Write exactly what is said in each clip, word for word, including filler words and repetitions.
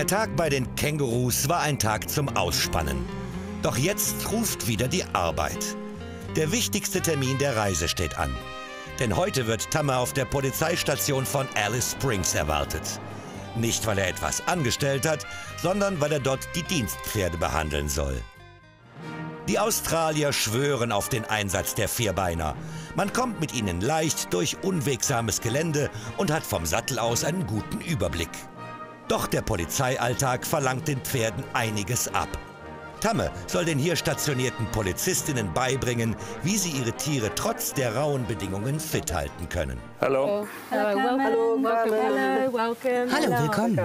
Der Tag bei den Kängurus war ein Tag zum Ausspannen. Doch jetzt ruft wieder die Arbeit. Der wichtigste Termin der Reise steht an. Denn heute wird Tamme auf der Polizeistation von Alice Springs erwartet. Nicht, weil er etwas angestellt hat, sondern weil er dort die Dienstpferde behandeln soll. Die Australier schwören auf den Einsatz der Vierbeiner. Man kommt mit ihnen leicht durch unwegsames Gelände und hat vom Sattel aus einen guten Überblick. Doch der Polizeialltag verlangt den Pferden einiges ab. Tamme soll den hier stationierten Polizistinnen beibringen, wie sie ihre Tiere trotz der rauen Bedingungen fit halten können. Hallo. Hello, welcome. Hello, welcome. Hallo, willkommen.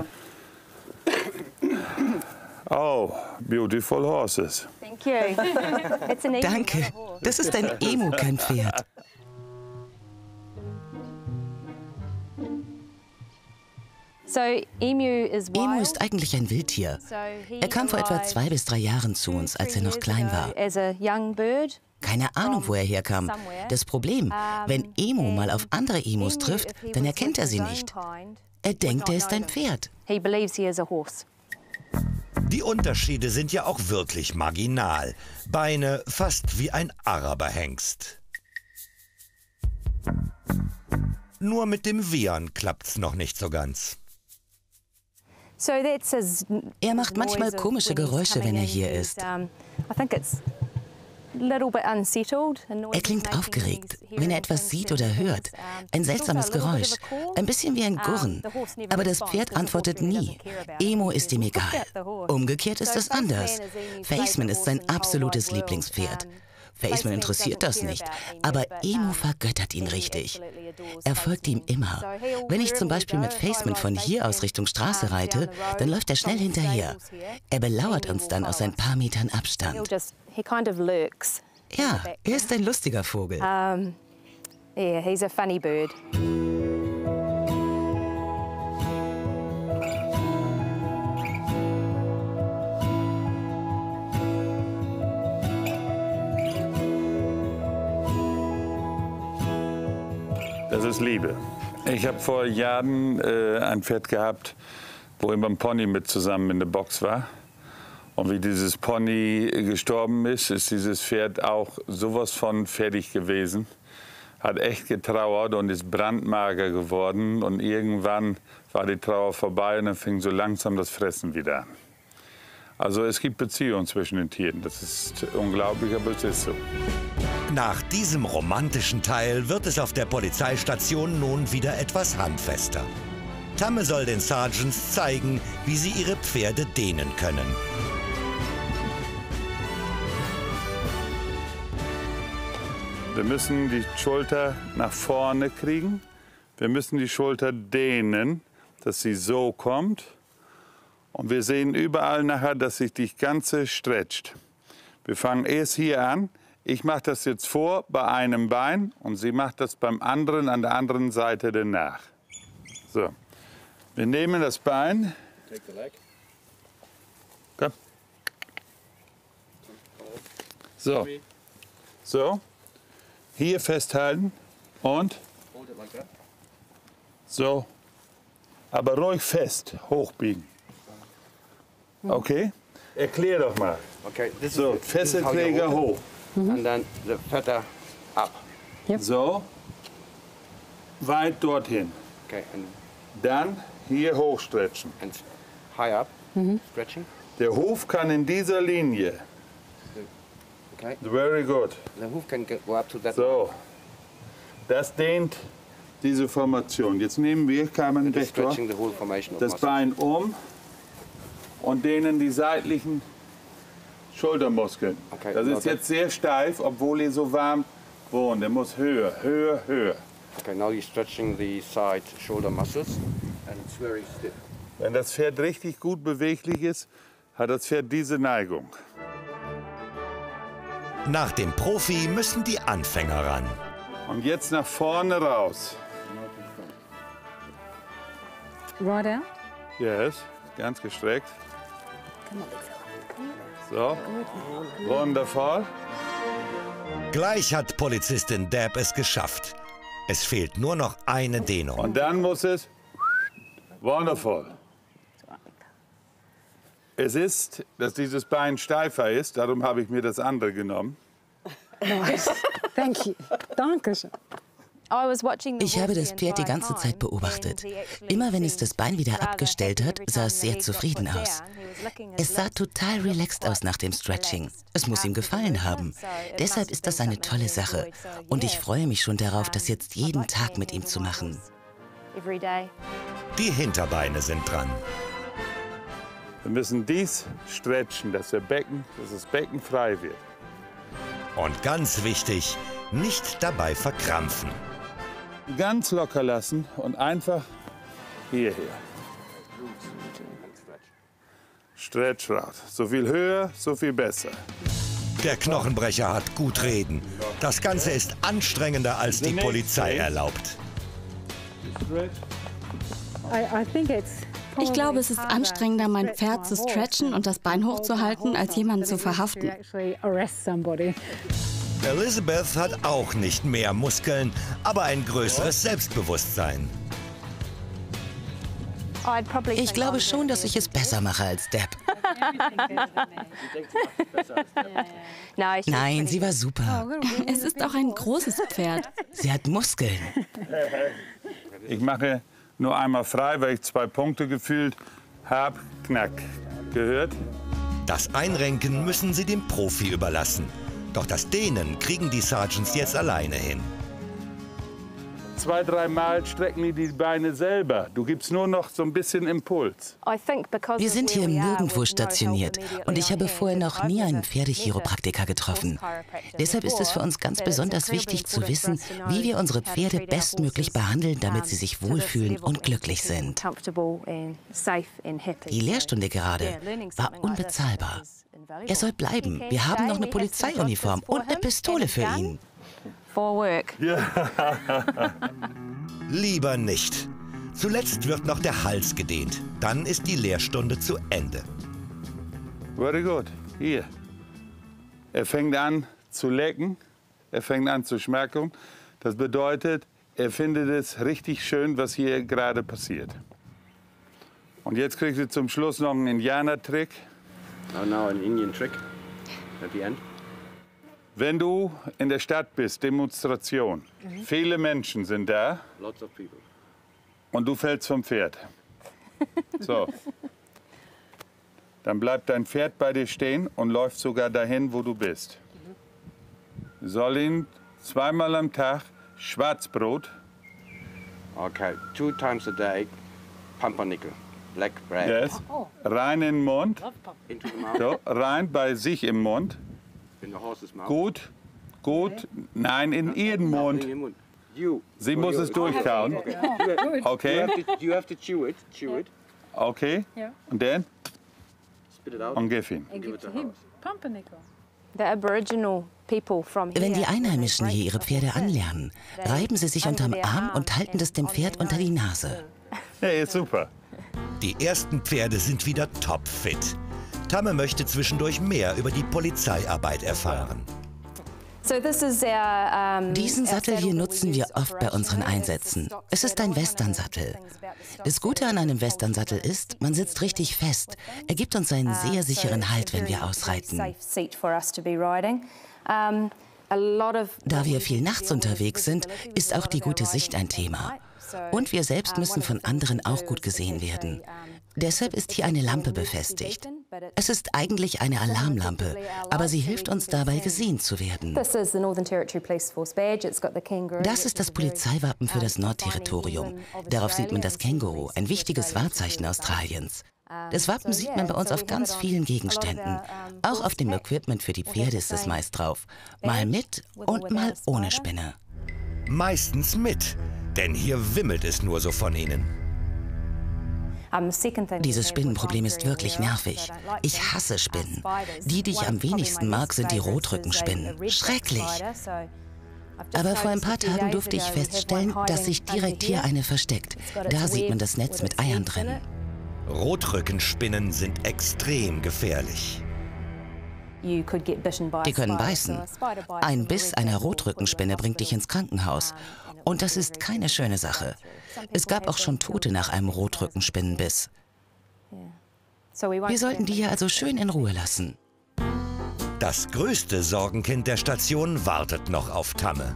Oh, beautiful horses. Thank you. It's an emu. Danke, das ist ein Emu, kein Pferd. So, emu is wild. Emu ist eigentlich ein Wildtier. So he Er kam vor etwa arrived zwei bis drei Jahren zu uns, als er noch klein war. As a young bird. Keine Ahnung, wo er herkam. Das Problem, wenn Emu mal auf andere Emus trifft, dann erkennt er sie nicht. Er denkt, er ist ein Pferd. He believes he is a horse. Die Unterschiede sind ja auch wirklich marginal. Beine fast wie ein Araberhengst. Nur mit dem Wiehern klappt's noch nicht so ganz. So that's his Er macht manchmal noise of komische when he's Geräusche, coming wenn er in. hier He's, ist. um, I think it's a little bit unsettled. The noise Er klingt he's making aufgeregt, when he's wenn er hearing etwas things sieht that oder he hört. hears. Um, Ein it's also seltsames a little bit Geräusch. of a call. Ein bisschen wie ein Um, Gurren. the horse never Aber das responds, Pferd because the antwortet horse really nie. doesn't care about it. Emo He ist ihm says, "Look egal. at the horse." Umgekehrt ist So es anders. Faceman is Emu's Faceman favourite ist sein horse in the whole absolutes wide world. Lieblingspferd. Um, Faceman interessiert das nicht, aber Emu vergöttert ihn richtig. Er folgt ihm immer. Wenn ich zum Beispiel mit Faceman von hier aus Richtung Straße reite, dann läuft er schnell hinterher. Er belauert uns dann aus ein paar Metern Abstand. He kind of lurks. Ja, er ist ein lustiger Vogel. Um, yeah, he's a funny bird. Das ist Liebe. Ich habe vor Jahren äh, ein Pferd gehabt, wo immer ein Pony mit zusammen in der Box war. Und wie dieses Pony gestorben ist, ist dieses Pferd auch sowas von fertig gewesen. Hat echt getrauert und ist brandmager geworden. Und irgendwann war die Trauer vorbei und dann fing so langsam das Fressen wieder an. Also es gibt Beziehungen zwischen den Tieren. Das ist unglaublich, aber es ist so. Nach diesem romantischen Teil wird es auf der Polizeistation nun wieder etwas handfester. Tamme soll den Sergeants zeigen, wie sie ihre Pferde dehnen können. Wir müssen die Schulter nach vorne kriegen. Wir müssen die Schulter dehnen, dass sie so kommt. Und wir sehen überall nachher, dass sich die ganze stretcht. Wir fangen erst hier an. Ich mache das jetzt vor bei einem Bein und sie macht das beim anderen an der anderen Seite danach. So, wir nehmen das Bein. Komm. So, so, hier festhalten und so, aber ruhig fest, hochbiegen. Okay? Erklär doch mal. Okay, this So, is, this is how you Fesselträger hold hoch. it, and then the feather up. So, weit dorthin. Okay, and, Dann hier hochstretchen. and high up, stretching. Der Huf kann in dieser Linie. Okay, Very good. the hoof can get, go up to that. So, das dehnt diese Formation. Jetzt nehmen wir, It is Kammerndektor, stretching the whole formation of das muscle. Bein um und dehnen die seitlichen Schultermuskeln. Okay, Das now ist that- jetzt sehr steif, obwohl ihr so warm wohnt. Der muss höher, höher, höher. Okay, now you're stretching the side shoulder muscles, and it's very stiff. Wenn das Pferd richtig gut beweglich ist, hat das Pferd diese Neigung. Nach dem Profi müssen die Anfänger ran. Und jetzt nach vorne raus. Right out. Yes, ganz gestreckt. So, wundervoll. Gleich hat Polizistin Deb es geschafft. Es fehlt nur noch eine Dehnung. Und dann muss es wundervoll. Es ist, dass dieses Bein steifer ist, darum habe ich mir das andere genommen. Nice. Thank you. Dankeschön. Ich habe das Pferd die ganze Zeit beobachtet. Immer wenn es das Bein wieder abgestellt hat, sah es sehr zufrieden aus. Es sah total relaxed aus nach dem Stretching. Es muss ihm gefallen haben. Deshalb ist das eine tolle Sache. Und ich freue mich schon darauf, das jetzt jeden Tag mit ihm zu machen. Die Hinterbeine sind dran. Wir müssen dies stretchen, dass, der Becken, dass das Becken frei wird. Und ganz wichtig, nicht dabei verkrampfen. Ganz locker lassen und einfach hierher. Stretch raus. So viel höher, so viel besser. Der Knochenbrecher hat gut reden. Das Ganze ist anstrengender, als die Polizei erlaubt. I, I think it's Ich glaube, es ist anstrengender, mein Pferd zu stretchen und das Bein hochzuhalten, als jemanden zu verhaften. Elizabeth hat auch nicht mehr Muskeln, aber ein größeres Selbstbewusstsein. Ich glaube schon, dass ich es besser mache als Deb. Nein, sie war super. Es ist auch ein großes Pferd. Sie hat Muskeln. Ich mache nur einmal frei, weil ich zwei Punkte gefühlt habe. Knack. Gehört? Das Einrenken müssen sie dem Profi überlassen. Doch das Dehnen kriegen die Sergeants jetzt alleine hin. Zwei, dreimal strecken die die Beine selber. Du gibst nur noch so ein bisschen Impuls. Wir sind hier nirgendwo stationiert und ich habe vorher noch nie einen Pferdechiropraktiker getroffen. Deshalb ist es für uns ganz besonders wichtig zu wissen, wie wir unsere Pferde bestmöglich behandeln, damit sie sich wohlfühlen und glücklich sind. Die Lehrstunde gerade war unbezahlbar. Er soll bleiben. Wir haben noch eine Polizeiuniform und eine Pistole für ihn. Lieber nicht. Zuletzt wird noch der Hals gedehnt. Dann ist die Lehrstunde zu Ende. Very good. Hier. Er fängt an zu lecken. Er fängt an zu schmecken. Das bedeutet, er findet es richtig schön, was hier gerade passiert. Und jetzt kriegt ihr zum Schluss noch einen Indianer-Trick. Oh, now an Indian trick at the end. Wenn du in der Stadt bist, Demonstration, mhm. viele Menschen sind da. Lots of people. Und du fällst vom Pferd. So. Dann bleibt dein Pferd bei dir stehen und läuft sogar dahin, wo du bist. Mhm. Soll ihn zweimal am Tag Schwarzbrot. Okay, two times a day, pumpernickel, black bread. Yes. Oh. Rein in den Mund. Into the mouth. So, rein bei sich im Mund. In the horse's mouth. Gut, gut. Nein, in ihren Mund. You. Sie muss es durchkauen. Okay. You have to, you have to chew it. Chew it. Okay. Und dann? Spit it out. Und gib ihn. Give it to horse. Pumpernickel. Wenn die Einheimischen hier ihre Pferde anlernen, reiben sie sich unterm Arm und halten es dem Pferd unter die Nase. Hey, ist super. Die ersten Pferde sind wieder topfit. Tamme möchte zwischendurch mehr über die Polizeiarbeit erfahren. Diesen Sattel hier nutzen wir oft bei unseren Einsätzen. Es ist ein Westernsattel. Das Gute an einem Westernsattel ist, man sitzt richtig fest. Er gibt uns einen sehr sicheren Halt, wenn wir ausreiten. Da wir viel nachts unterwegs sind, ist auch die gute Sicht ein Thema. Und wir selbst müssen von anderen auch gut gesehen werden. Deshalb ist hier eine Lampe befestigt. Es ist eigentlich eine Alarmlampe, aber sie hilft uns dabei, gesehen zu werden. Das ist das Polizeiwappen für das Nordterritorium. Darauf sieht man das Känguru, ein wichtiges Wahrzeichen Australiens. Das Wappen sieht man bei uns auf ganz vielen Gegenständen. Auch auf dem Equipment für die Pferde ist es meist drauf. Mal mit und mal ohne Spinne. Meistens mit, denn hier wimmelt es nur so von ihnen. Dieses Spinnenproblem ist wirklich nervig. Ich hasse Spinnen. Die, die ich am wenigsten mag, sind die Rotrückenspinnen. Schrecklich. Aber vor ein paar Tagen durfte ich feststellen, dass sich direkt hier eine versteckt. Da sieht man das Netz mit Eiern drin. Rotrückenspinnen sind extrem gefährlich. Die können beißen. Ein Biss einer Rotrückenspinne bringt dich ins Krankenhaus. Und das ist keine schöne Sache. Es gab auch schon Tote nach einem Rotrückenspinnenbiss. Wir sollten die hier also schön in Ruhe lassen. Das größte Sorgenkind der Station wartet noch auf Tamme.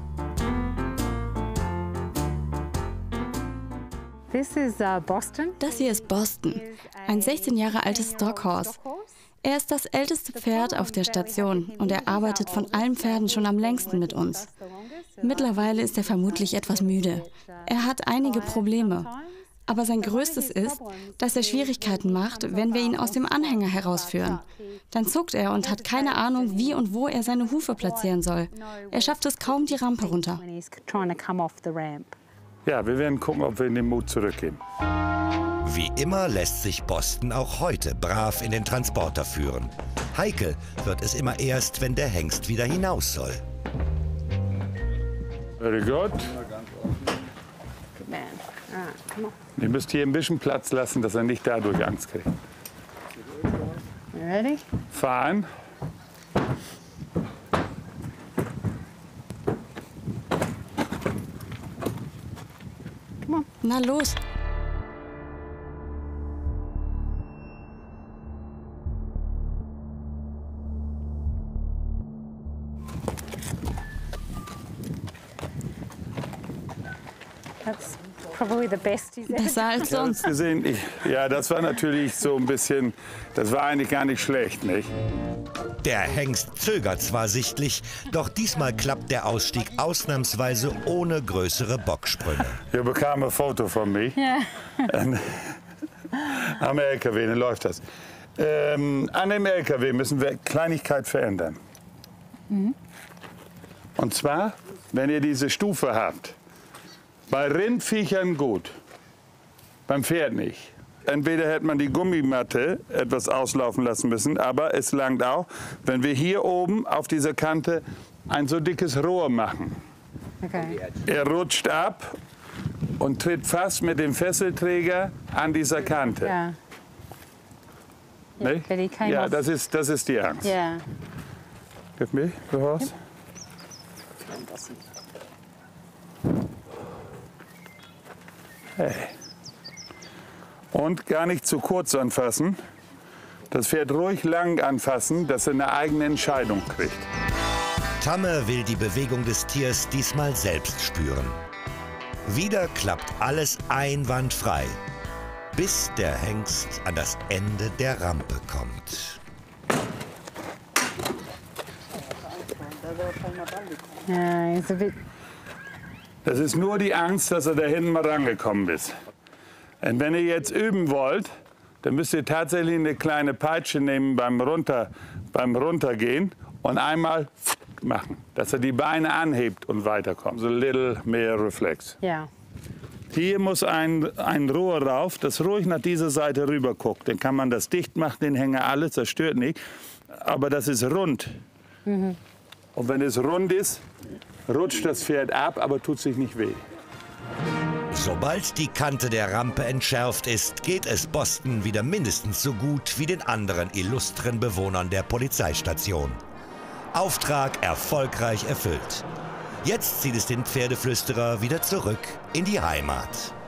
This is uh, Boston. Das hier ist Boston, ein sechzehn Jahre altes Stockhorse. Er ist das älteste Pferd auf der Station und er arbeitet von allen Pferden schon am längsten mit uns. Mittlerweile ist er vermutlich etwas müde. Er hat einige Probleme. Aber sein größtes ist, dass er Schwierigkeiten macht, wenn wir ihn aus dem Anhänger herausführen. Dann zuckt er und hat keine Ahnung, wie und wo er seine Hufe platzieren soll. Er schafft es kaum die Rampe runter. Ja, wir werden gucken, ob wir in den Mut zurückgehen. Wie immer lässt sich Boston auch heute brav in den Transporter führen. Heikel wird es immer erst, wenn der Hengst wieder hinaus soll. Very good. Ihr müsst hier ein bisschen Platz lassen, dass er nicht dadurch Angst kriegt. Ready? Fahren. Na los. That's probably the best he's ever Besser als Ich habe es sonst. gesehen. Ich, ja, das war natürlich so ein bisschen, das war eigentlich gar nicht schlecht, nicht? Der Hengst zögert zwar sichtlich, doch diesmal klappt der Ausstieg ausnahmsweise ohne größere Bocksprünge. Ihr bekam ein Foto von mir. Ja. Am L K W, dann läuft das. Ähm, an dem L K W müssen wir Kleinigkeit verändern. Mhm. Und zwar, wenn ihr diese Stufe habt, bei Rindviechern gut, beim Pferd nicht. Entweder hätte man die Gummimatte etwas auslaufen lassen müssen, aber es langt auch, wenn wir hier oben auf dieser Kante ein so dickes Rohr machen. Okay. Er rutscht ab und tritt fast mit dem Fesselträger an dieser Kante. Yeah. Nicht? but he came Ja, off- das ist, das ist die Angst. Yeah. Gib mir, du hast. Hey. Und gar nicht zu kurz anfassen. Das Pferd ruhig lang anfassen, dass er eine eigene Entscheidung kriegt. Tamme will die Bewegung des Tiers diesmal selbst spüren. Wieder klappt alles einwandfrei, bis der Hengst an das Ende der Rampe kommt. Yeah, he's a bit. Das ist nur die Angst, dass er da hinten mal rangekommen ist. Und wenn ihr jetzt üben wollt, dann müsst ihr tatsächlich eine kleine Peitsche nehmen beim, Runter, beim Runtergehen und einmal machen, dass er die Beine anhebt und weiterkommt. So ein little mehr Reflex. Yeah. Hier muss ein, ein Rohr rauf, das ruhig nach dieser Seite rüber guckt. Dann kann man das dicht machen, den Hänger alles, das stört nicht. Aber das ist rund. Mhm. Und wenn es rund ist, rutscht das Pferd ab, aber tut sich nicht weh. Sobald die Kante der Rampe entschärft ist, geht es Boston wieder mindestens so gut wie den anderen illustren Bewohnern der Polizeistation. Auftrag erfolgreich erfüllt. Jetzt zieht es den Pferdeflüsterer wieder zurück in die Heimat.